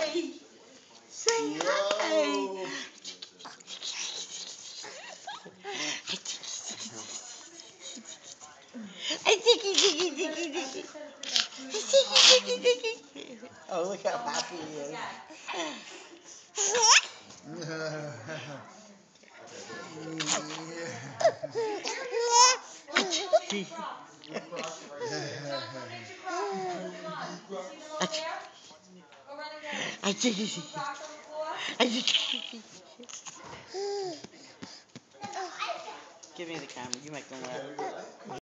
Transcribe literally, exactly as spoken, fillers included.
Say hi. Whoa. Dicky, dicky, dicky, dicky. Dicky, dicky, dicky. Oh, look how happy he is. Give me the camera. You make them laugh.